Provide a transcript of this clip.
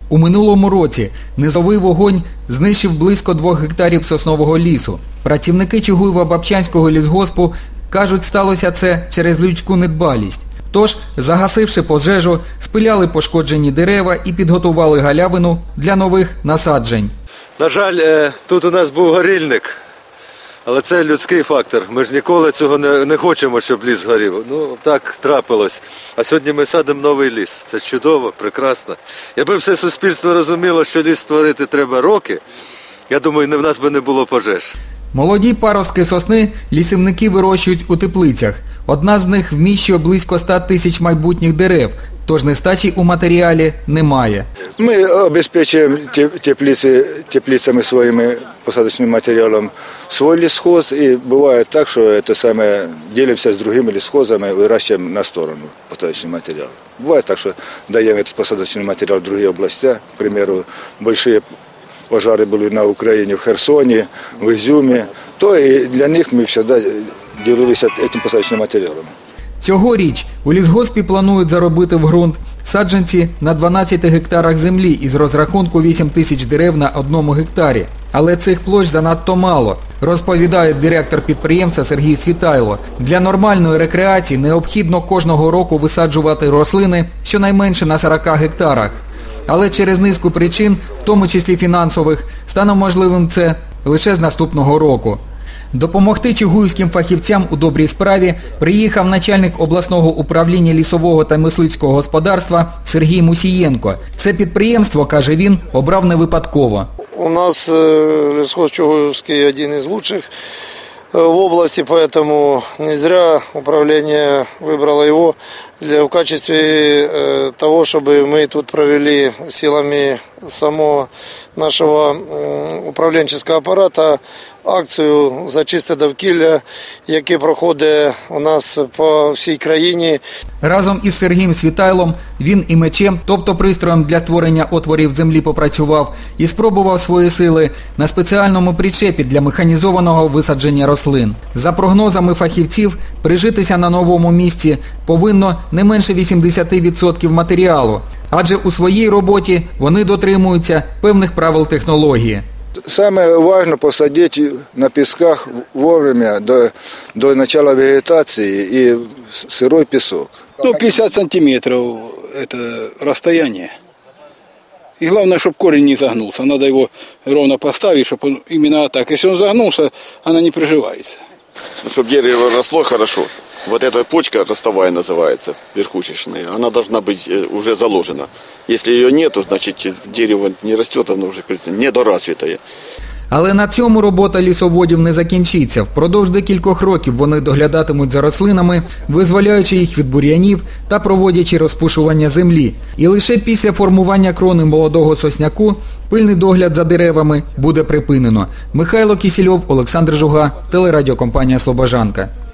У минулому році низовий вогонь знищив близько 2 гектарів соснового лісу. Працівники Чугуєво-Бабчанського лісгоспу кажуть, сталося це через людську недбалість. Тож, загасивши пожежу, спиляли пошкоджені дерева і підготували галявину для нових насаджень. На жаль, тут у нас був горільник, але це людський фактор. Ми ж ніколи цього не хочемо, щоб ліс горів. Ну, так трапилось. А сьогодні ми садимо новий ліс. Це чудово, прекрасно. Якби все суспільство розуміло, що ліс створити треба роки, я думаю, в нас би не було пожеж. Молоді паростки сосни лісівники вирощують у теплицях. Одна з них вміщує близько 100 тисяч майбутніх дерев, тож нестачі у матеріалі немає. Ми обезпечуємо теплицями своїми посадочним матеріалом свій лісхоз, і буває так, що ділимося з другими лісхозами, вирощуємо на сторону посадочний матеріал. Буває так, що даємо посадочний матеріал в інші області, к примеру, великі пожари були на Україні, в Херсоні, в Ізюмі, то і для них ми завжди ділилися цим посадочним матеріалом. Цьогоріч у лісгоспі планують заробити в ґрунт саджанці на 12 гектарах землі із розрахунку 8 тисяч дерев на 1 гектарі. Але цих площ занадто мало, розповідає директор підприємства Сергій Світайло. Для нормальної рекреації необхідно кожного року висаджувати рослини щонайменше на 40 гектарах. Але через низку причин, в тому числі фінансових, стане можливим це лише з наступного року. Допомогти чугуївським фахівцям у добрій справі приїхав начальник обласного управління лісового та мисливського господарства Сергій Мусієнко. Це підприємство, каже він, обрав не випадково. У нас лісхоз Чугуївський один із кращих в области, поэтому не зря управление выбрало его в качестве того, чтобы мы тут провели силами самого нашего управленческого аппарата акцію за чисте довкілля, яке проходить у нас по всій країні. Разом із Сергієм Світайлом він і мечем, тобто пристроєм для створення отворів землі, попрацював і спробував свої сили на спеціальному причепі для механізованого висадження рослин. За прогнозами фахівців, прижитися на новому місці повинно не менше 80% матеріалу, адже у своїй роботі вони дотримуються певних правил технології. Самое важно посадить на песках вовремя до начала вегетации и сырой песок. 50 сантиметров это расстояние. И главное, чтобы корень не загнулся. Надо его ровно поставить, чтобы он именно так. Если он загнулся, она не приживается. Чтобы дерево росло хорошо. Вот эта почка ростовая называется, верхушечная, она должна быть уже заложена. Если ее нету, значит дерево не растет, оно уже недоразвитое. Але на цьому робота лісоводів не закінчиться. Впродовж декількох років вони доглядатимуть за рослинами, визволяючи їх від бур'янів та проводячи розпушування землі. І лише після формування крони молодого сосняку пильний догляд за деревами буде припинено. Михайло Кісільов, Олександр Жуга, телерадіокомпанія «Слобожанка».